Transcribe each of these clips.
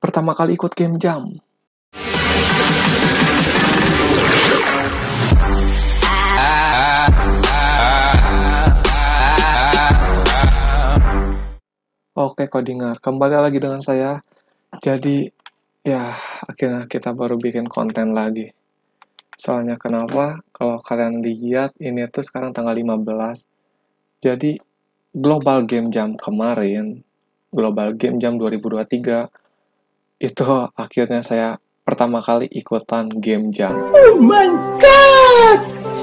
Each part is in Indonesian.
pertama kali ikut game jam. Oke Codingar, kembali lagi dengan saya. Jadi, ya akhirnya kita baru bikin konten lagi. Soalnya kenapa? Kalau kalian lihat, ini tuh sekarang tanggal 15. Jadi, Global Game Jam kemarin, Global Game Jam 2023, itu akhirnya saya pertama kali ikutan game jam. Oh my god!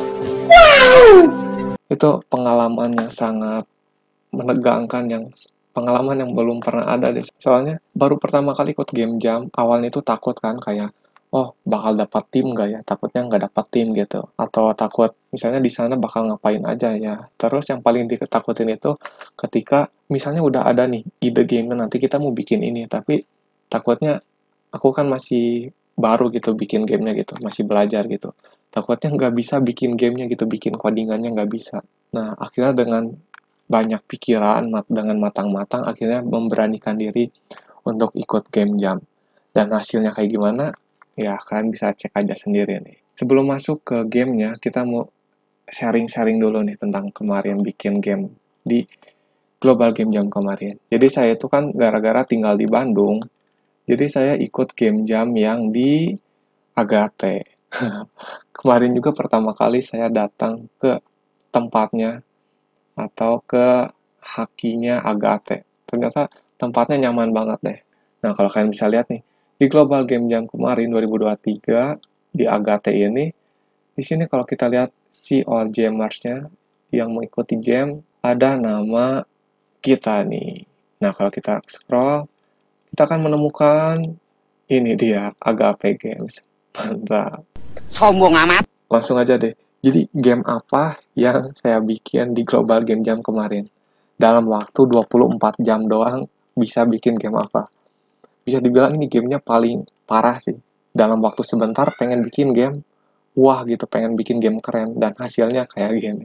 Wow! Itu pengalaman yang sangat menegangkan, pengalaman yang belum pernah ada deh. Soalnya baru pertama kali ikut game jam, awalnya itu takut kan, kayak oh bakal dapat tim nggak ya, takutnya nggak dapat tim gitu, atau takut misalnya di sana bakal ngapain aja ya. Terus yang paling ditakutin itu ketika misalnya udah ada nih ide game nanti kita mau bikin ini, tapi takutnya aku kan masih baru gitu bikin gamenya gitu, masih belajar gitu, takutnya nggak bisa bikin gamenya gitu, bikin codingannya nggak bisa. Nah akhirnya dengan banyak pikiran, dengan matang-matang, akhirnya memberanikan diri untuk ikut game jam. Dan hasilnya kayak gimana? Ya, kalian bisa cek aja sendiri nih. Sebelum masuk ke gamenya, kita mau sharing-sharing dulu nih tentang kemarin bikin game di Global Game Jam kemarin. Jadi saya itu kan gara-gara tinggal di Bandung, jadi saya ikut game jam yang di Agate. Kemarin juga pertama kali saya datang ke tempatnya atau ke hakinya Agate. Ternyata tempatnya nyaman banget deh. Nah, kalau kalian bisa lihat nih, di Global Game Jam kemarin 2023 di Agate ini, di sini kalau kita lihat si all gamers-nya yang mengikuti jam, ada nama kita nih. Nah, kalau kita scroll, kita akan menemukan ini dia, Agape Games. Mantap. Sombong amat. Langsung aja deh. Jadi game apa yang saya bikin di Global Game Jam kemarin? Dalam waktu 24 jam doang bisa bikin game apa? Bisa dibilang ini gamenya paling parah sih. Dalam waktu sebentar pengen bikin game, wah gitu, pengen bikin game keren, dan hasilnya kayak gini.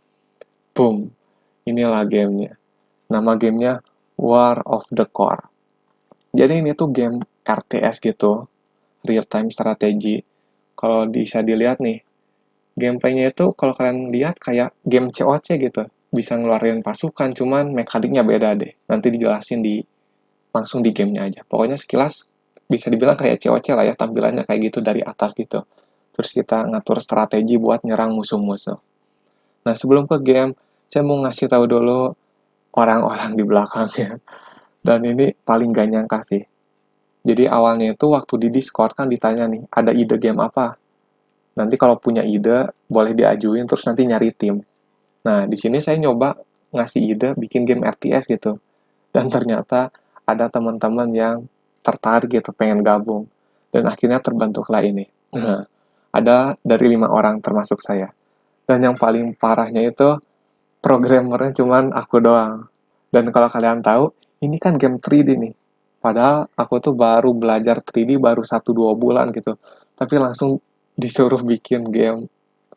Boom, inilah gamenya. Nama gamenya War of the Core. Jadi ini tuh game RTS gitu, real time strategy. Kalau bisa dilihat nih, gameplaynya itu kalau kalian lihat kayak game COC gitu. Bisa ngeluarin pasukan, cuman mekaniknya beda deh. Nanti dijelasin langsung di gamenya aja. Pokoknya sekilas bisa dibilang kayak COC lah ya, tampilannya kayak gitu dari atas gitu. Terus kita ngatur strategi buat nyerang musuh-musuh. Nah sebelum ke game, saya mau ngasih tahu dulu orang-orang di belakangnya. Dan ini paling gak nyangka sih. Jadi awalnya itu waktu di Discord kan ditanya nih, ada ide game apa? Nanti kalau punya ide, boleh diajuin terus nanti nyari tim. Nah, di sini saya nyoba ngasih ide bikin game RTS gitu. Dan ternyata ada teman-teman yang tertarik gitu, pengen gabung. Dan akhirnya terbentuklah ini. Nah, ada dari 5 orang termasuk saya. Dan yang paling parahnya itu, programmernya cuman aku doang. Dan kalau kalian tahu, ini kan game 3D nih. Padahal aku tuh baru belajar 3D baru 1-2 bulan gitu. Tapi langsung disuruh bikin game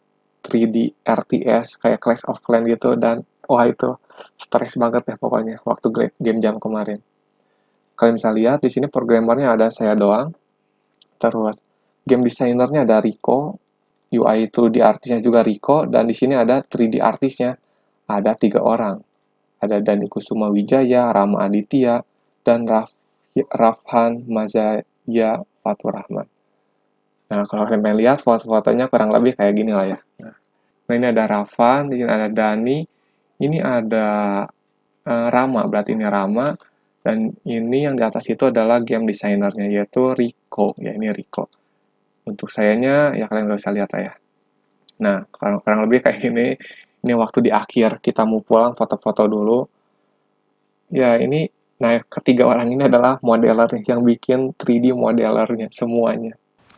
3D RTS kayak Clash of Clans gitu, dan wah itu stres banget ya pokoknya waktu game jam kemarin. Kalian bisa lihat di sini programmernya ada saya doang. Terus game desainernya ada Rico, UI 2D artisnya juga Rico, dan di sini ada 3D artisnya ada 3 orang. Ada Dani Kusuma Wijaya, Rama Aditya, dan Rafhan Mazaya Fatur Rahman. Nah, kalau kalian pengen lihat foto-fotonya kurang lebih kayak gini lah ya. Nah, ini ada Rafan, di sini ada Dani, ini ada Rama, berarti ini Rama, dan ini yang di atas itu adalah game desainernya, yaitu Rico. Ya, ini Rico. Untuk sayanya, ya kalian bisa lihat lah ya. Nah, kurang lebih kayak gini. Ini waktu di akhir, kita mau pulang foto-foto dulu. Ya, nah ketiga orang ini adalah modeler yang bikin 3D modelernya semuanya.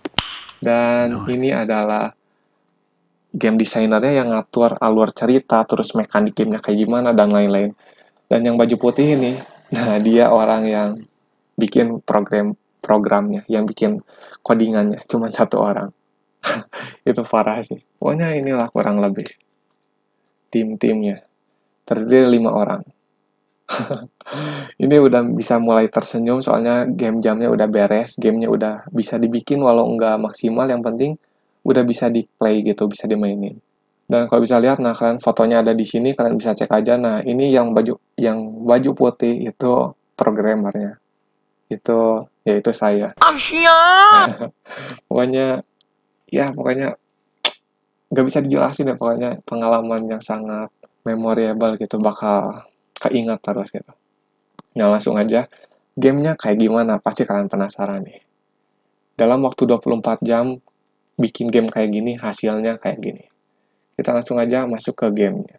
Dan ini adalah game desainernya yang ngatur alur cerita, terus mekanik gamenya kayak gimana, dan lain-lain. Dan yang baju putih ini, nah dia orang yang bikin programnya, yang bikin codingannya, cuma satu orang. Itu parah sih. Pokoknya inilah kurang lebih tim-timnya. Terdiri 5 orang. Ini udah bisa mulai tersenyum soalnya game jamnya udah beres, gamenya udah bisa dibikin walau nggak maksimal, yang penting udah bisa di play gitu, bisa dimainin. Dan kalau bisa lihat, nah kalian fotonya ada di sini, kalian bisa cek aja. Nah ini yang baju putih itu programmernya, itu yaitu saya. Asyik. Pokoknya ya pokoknya nggak bisa dijelasin ya, pokoknya pengalaman yang sangat memorable gitu, bakal keingat terus gitu. Nah langsung aja, gamenya kayak gimana? Pasti kalian penasaran nih. Dalam waktu 24 jam bikin game kayak gini, hasilnya kayak gini. Kita langsung aja masuk ke gamenya.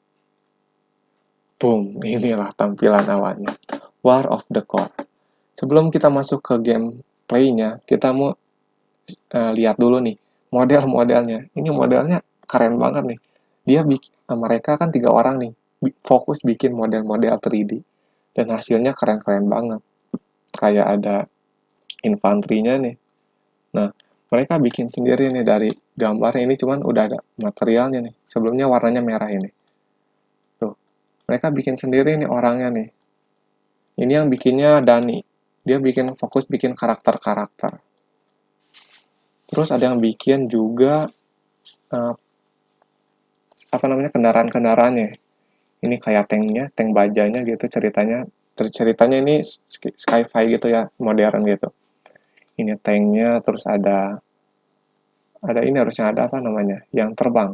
Boom, inilah tampilan awalnya. War of the Core. Sebelum kita masuk ke gameplaynya, kita mau lihat dulu nih model-modelnya. Ini modelnya keren banget nih. Mereka kan 3 orang nih, fokus bikin model-model 3D. Dan hasilnya keren-keren banget. Kayak ada infanterinya nih. Nah, mereka bikin sendiri nih dari gambarnya, ini cuman udah ada materialnya nih. Sebelumnya warnanya merah ini. Tuh, mereka bikin sendiri nih orangnya nih. Ini yang bikinnya Dani. Dia fokus bikin karakter-karakter. Terus ada yang bikin juga uh, kendaraan-kendaraannya. Ini kayak tanknya, tank bajanya gitu ceritanya. Ceritanya ini sci-fi gitu ya, modern gitu. Ini tanknya, terus ada ini harusnya ada apa namanya, yang terbang.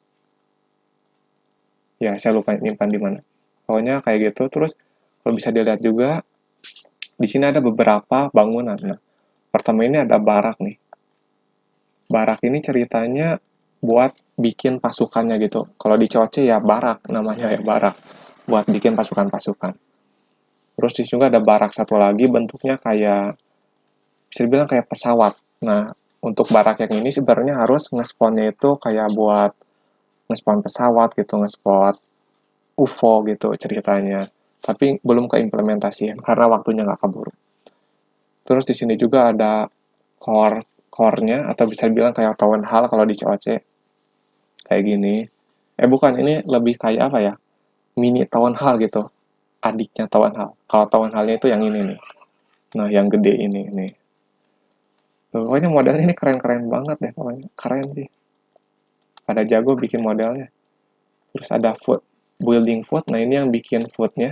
Ya, saya lupa nyimpan di mana. Pokoknya kayak gitu. Terus kalau bisa dilihat juga di sini ada beberapa bangunan. Nah, pertama ini ada barak nih. Barak ini ceritanya buat bikin pasukannya gitu. Kalau di COC ya barak, namanya ya barak. Buat bikin pasukan-pasukan. Terus di sini juga ada barak satu lagi, bentuknya kayak, bisa dibilang kayak pesawat. Nah, untuk barak yang ini sebenarnya harus ngespawnnya itu kayak buat ngespawn pesawat gitu, ngespawn UFO gitu ceritanya. Tapi belum keimplementasi karena waktunya nggak keburu. Terus di sini juga ada core-nya, atau bisa dibilang kayak town hall kalau di COC. Kayak gini. Bukan, ini lebih kayak apa ya? Mini town hall gitu. Adiknya town hall. Kalau town hallnya itu yang ini nih. Nah, yang gede ini nih. Tuh, pokoknya modelnya ini keren-keren banget deh pokoknya. Keren sih. Pada jago bikin modelnya. Terus ada food, building food. Nah, ini yang bikin foodnya.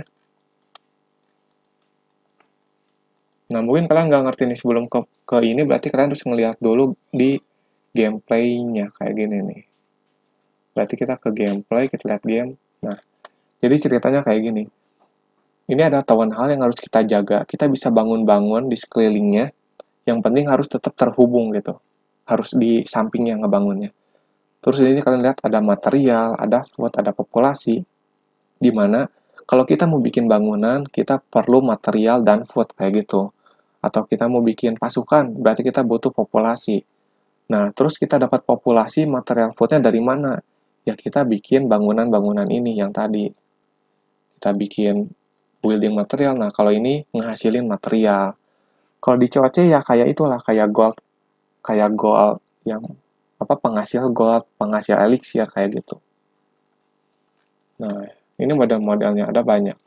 Nah, mungkin kalian nggak ngerti nih, sebelum ke ini berarti kalian harus ngeliat dulu di gameplaynya kayak gini nih. Berarti kita ke gameplay, kita lihat game. Nah, jadi ceritanya kayak gini. Ini ada town hall yang harus kita jaga. Kita bisa bangun-bangun di sekelilingnya. Yang penting harus tetap terhubung gitu. Harus di sampingnya ngebangunnya. Terus ini kalian lihat ada material, ada food, ada populasi. Dimana kalau kita mau bikin bangunan, kita perlu material dan food kayak gitu. Atau kita mau bikin pasukan, berarti kita butuh populasi. Nah, terus kita dapat populasi, material foodnya dari mana? Ya kita bikin bangunan-bangunan ini yang tadi. Kita bikin building material. Nah, kalau ini ngehasilin material. Kalau di COC ya kayak itulah, kayak gold yang apa, penghasil gold, penghasil elixir kayak gitu. Nah, ini model-modelnya ada banyak.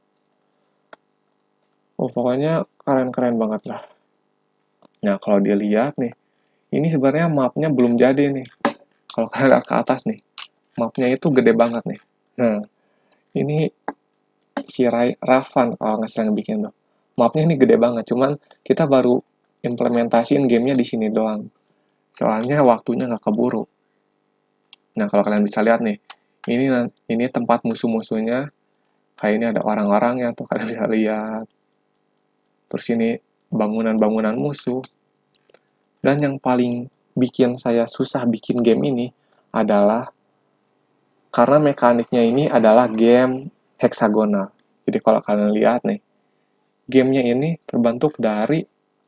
Oh, pokoknya keren-keren banget lah. Nah, kalau dilihat nih, ini sebenarnya mapnya belum jadi nih. Kalau kalian lihat ke atas nih, mapnya itu gede banget nih. Nah, ini si Ravan kalau nggak salah bikin tuh. Mapnya ini gede banget, cuman kita baru implementasiin gamenya di sini doang. Soalnya waktunya nggak keburu. Nah, kalau kalian bisa lihat nih, ini tempat musuh-musuhnya. Kayak ini ada orang-orangnya tuh, kalian bisa lihat. Terus ini bangunan-bangunan musuh. Dan yang paling bikin saya susah bikin game ini adalah karena mekaniknya ini adalah game heksagonal. Jadi kalau kalian lihat nih, gamenya ini terbentuk dari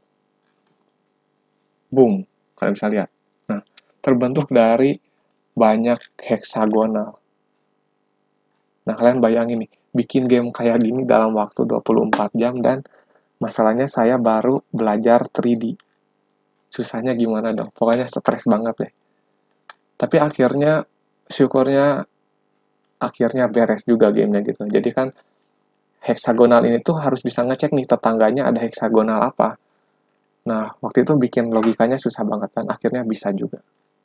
boom, kalian bisa lihat. Nah, terbentuk dari banyak heksagonal. Nah, kalian bayangin nih, bikin game kayak gini dalam waktu 24 jam, dan masalahnya saya baru belajar 3D. Susahnya gimana dong? Pokoknya stres banget deh. Tapi syukurnya akhirnya beres juga gamenya gitu. Jadi kan heksagonal ini tuh harus bisa ngecek nih tetangganya ada heksagonal apa. Nah, waktu itu bikin logikanya susah banget dan akhirnya bisa juga.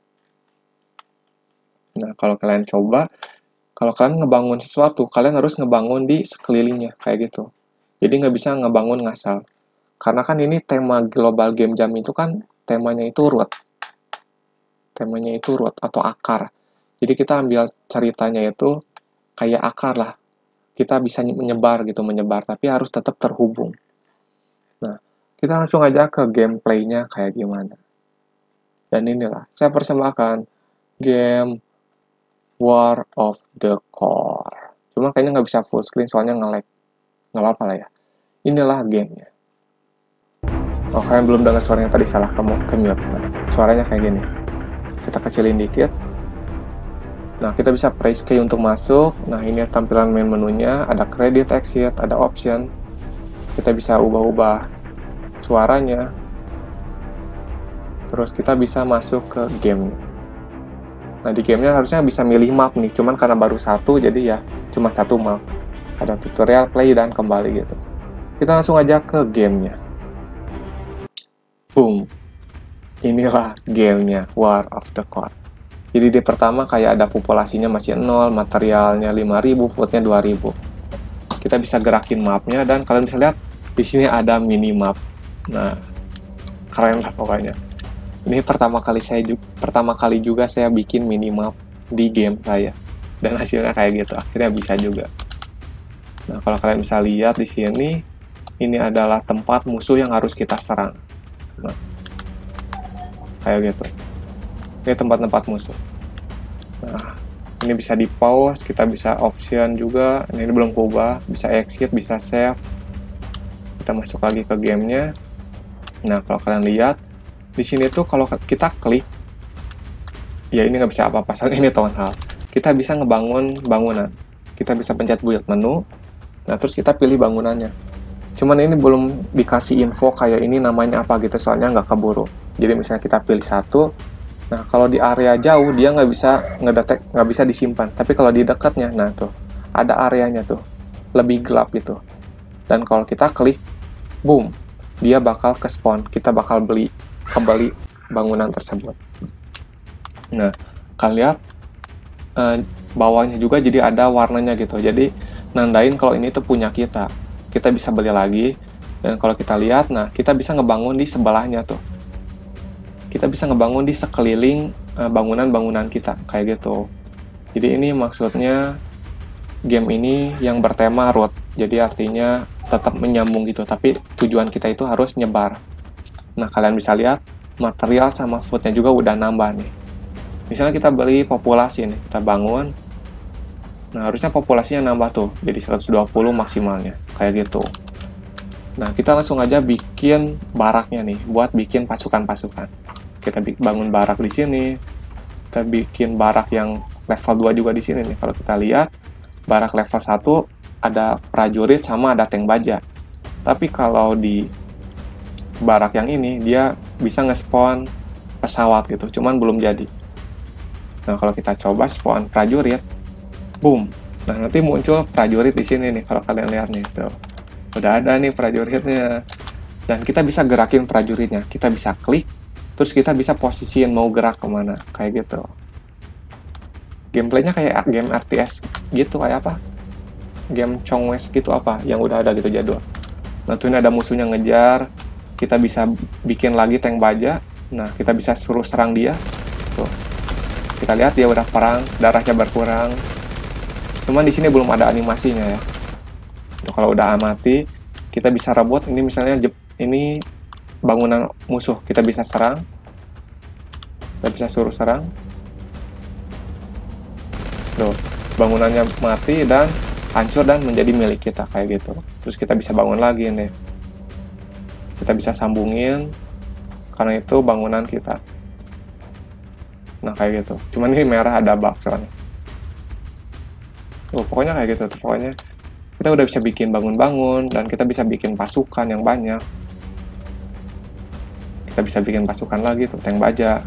Nah, kalau kalian coba, kalau kalian ngebangun sesuatu, kalian harus ngebangun di sekelilingnya, kayak gitu. Jadi nggak bisa ngebangun ngasal. Karena kan ini tema global game jam itu kan temanya itu root. Temanya itu root atau akar. Jadi kita ambil ceritanya itu kayak akar lah. Kita bisa menyebar gitu, menyebar, tapi harus tetap terhubung. Nah, kita langsung aja ke gameplaynya kayak gimana. Dan inilah, saya persembahkan game War of the Core. Cuma kayaknya nggak bisa full screen soalnya nge-lag. Nggak apa-apa lah ya. Inilah gamenya. Oh, kalian belum dengar suaranya tadi salah ke mute. Nah, suaranya kayak gini. Kita kecilin dikit. Nah, kita bisa press key untuk masuk. Nah, ini tampilan main menunya. Ada credit, exit, ada option. Kita bisa ubah-ubah suaranya. Terus kita bisa masuk ke game. Nah, di gamenya harusnya bisa milih map nih. Cuman karena baru satu, jadi ya cuma satu map. Ada tutorial, play, dan kembali gitu. Kita langsung aja ke gamenya. Boom. Inilah gamenya, War of the Core. Jadi di pertama kayak ada populasinya masih 0, materialnya 5.000, foodnya 2.000. Kita bisa gerakin mapnya dan kalian bisa lihat di sini ada minimap. Nah, keren lah pokoknya. Ini pertama kali juga saya bikin minimap di game saya. Dan hasilnya kayak gitu, akhirnya bisa juga. Nah, kalau kalian bisa lihat di sini, ini adalah tempat musuh yang harus kita serang. Nah, kayak gitu. Ini tempat-tempat musuh. Nah, ini bisa di pause, kita bisa option juga. Ini belum kubah, bisa exit, bisa save. Kita masuk lagi ke gamenya. Nah, kalau kalian lihat, di sini tuh kalau kita klik, ya ini nggak bisa apa-apa, soalnya ini town hall. Kita bisa ngebangun bangunan. Kita bisa pencet build menu, nah terus kita pilih bangunannya. Cuman ini belum dikasih info kayak ini namanya apa gitu, soalnya nggak keburu. Jadi misalnya kita pilih satu, nah kalau di area jauh dia nggak bisa ngedetek, nggak bisa disimpan. Tapi kalau di dekatnya, nah tuh ada areanya tuh, lebih gelap gitu. Dan kalau kita klik, boom, dia bakal ke spawn. Kita bakal kembali bangunan tersebut. Nah, kalian lihat bawahnya juga jadi ada warnanya gitu. Jadi nandain kalau ini tuh punya kita. Kita bisa beli lagi. Dan kalau kita lihat, nah kita bisa ngebangun di sebelahnya tuh. Kita bisa ngebangun di sekeliling bangunan-bangunan kita kayak gitu. Jadi ini maksudnya game ini yang bertema root. Jadi artinya tetap menyambung gitu. Tapi tujuan kita itu harus nyebar. Nah, kalian bisa lihat material sama foodnya juga udah nambah nih. Misalnya kita beli populasi nih, kita bangun. Nah, harusnya populasinya nambah tuh, jadi 120 maksimalnya, kayak gitu. Nah, kita langsung aja bikin baraknya nih, buat bikin pasukan-pasukan. Kita bangun barak di sini, kita bikin barak yang level 2 juga di sini nih. Kalau kita lihat, barak level 1 ada prajurit sama ada tank baja. Tapi kalau di barak yang ini dia bisa nge-spawn pesawat gitu, cuman belum jadi. Nah, kalau kita coba spawn prajurit, boom. Nah, nanti muncul prajurit di sini nih kalau kalian lihat nih tuh. Udah ada nih prajuritnya. Dan kita bisa gerakin prajuritnya. Kita bisa klik, terus kita bisa posisiin mau gerak kemana, kayak gitu. Gameplaynya kayak game RTS gitu, kayak apa? Game Chong West gitu apa, yang udah ada gitu jadwal. Nah, tuh ini ada musuhnya ngejar. Kita bisa bikin lagi tank baja. Nah, kita bisa suruh serang dia. Tuh. Kita lihat dia udah perang, darahnya berkurang. Cuman di sini belum ada animasinya ya. Tuh, kalau udah mati, kita bisa rebut. Ini misalnya ini bangunan musuh, kita bisa serang. Kita bisa suruh serang. Tuh, bangunannya mati dan hancur dan menjadi milik kita kayak gitu. Terus kita bisa bangun lagi nih. Kita bisa sambungin karena itu bangunan kita. Nah, kayak gitu. Cuman ini merah ada bug soalnya. Tuh, pokoknya kayak gitu tuh. Pokoknya kita udah bisa bikin bangun-bangun dan kita bisa bikin pasukan yang banyak. Kita bisa bikin pasukan lagi tuh, tank baja.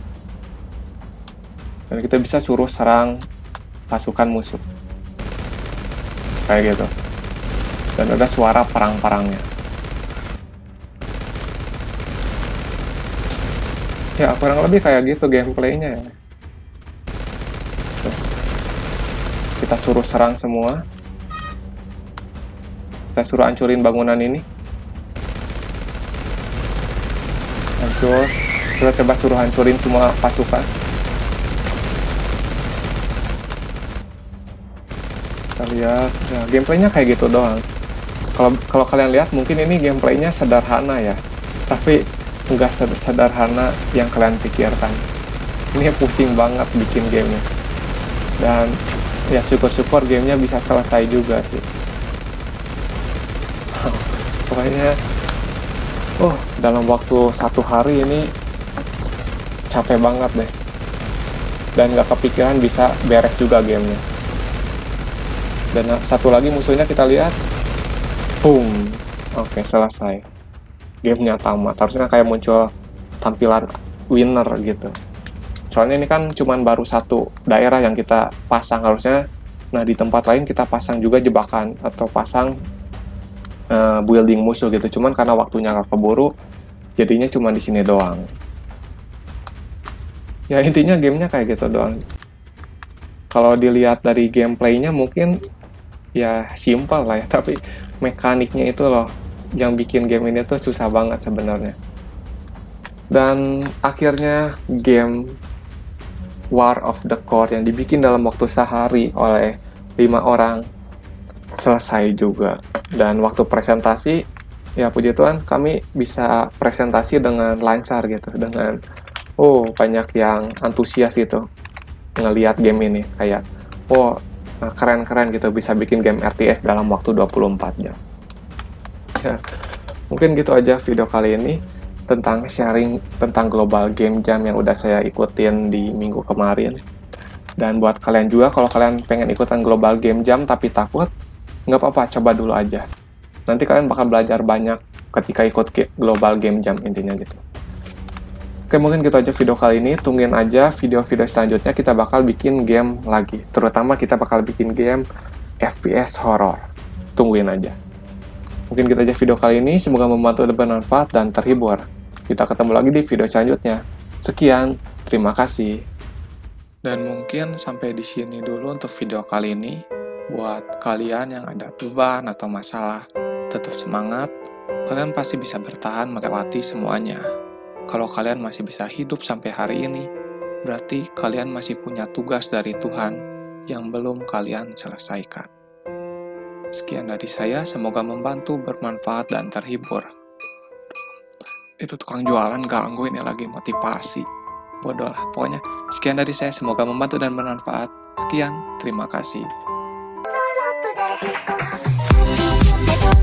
Dan kita bisa suruh serang pasukan musuh. Kayak gitu. dan ada suara perang-perangnya. Ya kurang lebih kayak gitu gameplaynya ya. Tuh. Kita suruh serang semua. Kita suruh hancurin bangunan ini. Hancur. Kita coba suruh hancurin semua pasukan. Kita lihat, ya gameplaynya kayak gitu doang. Kalau kalian lihat mungkin ini gameplaynya sederhana ya, tapi nggak sederhana yang kalian pikirkan. Ini pusing banget bikin gamenya. Dan ya syukur-syukur gamenya bisa selesai juga sih. Pokoknya, dalam waktu 1 hari ini capek banget deh. Dan nggak kepikiran bisa beres juga gamenya. Dan satu lagi musuhnya kita lihat, boom, oke selesai. Gamenya tamat. Harusnya kayak muncul tampilan winner gitu. Soalnya ini kan cuman baru satu daerah yang kita pasang harusnya. Nah di tempat lain kita pasang juga jebakan atau pasang building musuh gitu. Cuman karena waktunya nggak keburu, jadinya cuma di sini doang. Ya intinya gamenya kayak gitu doang. Kalau dilihat dari gameplaynya mungkin ya simpel lah ya, tapi mekaniknya itu loh yang bikin game ini tuh susah banget sebenarnya. Dan akhirnya game War of the Court yang dibikin dalam waktu sehari oleh 5 orang selesai juga. Dan waktu presentasi, ya puji Tuhan kami bisa presentasi dengan lancar gitu, dengan banyak yang antusias gitu ngelihat game ini, kayak keren-keren gitu bisa bikin game RTS dalam waktu 24 jam. Ya, mungkin gitu aja video kali ini tentang sharing tentang Global Game Jam yang udah saya ikutin di minggu kemarin. Dan buat kalian juga, kalau kalian pengen ikutan Global Game Jam tapi takut, nggak apa-apa, coba dulu aja. Nanti kalian bakal belajar banyak ketika ikut Global Game Jam, intinya gitu. Oke, mungkin gitu aja video kali ini. Tungguin aja video-video selanjutnya, kita bakal bikin game lagi. Terutama kita bakal bikin game FPS horror. Tungguin aja. Mungkin gitu aja video kali ini. Semoga membantu dan bermanfaat dan terhibur. Kita ketemu lagi di video selanjutnya. Sekian, terima kasih. Dan mungkin sampai di sini dulu untuk video kali ini. Buat kalian yang ada beban atau masalah, tetap semangat. Kalian pasti bisa bertahan melewati semuanya. Kalau kalian masih bisa hidup sampai hari ini, berarti kalian masih punya tugas dari Tuhan yang belum kalian selesaikan. Sekian dari saya, semoga membantu, bermanfaat, dan terhibur. Itu tukang jualan ganggu, ini lagi motivasi. Bodoh lah, pokoknya sekian dari saya, semoga membantu dan bermanfaat. Sekian, terima kasih.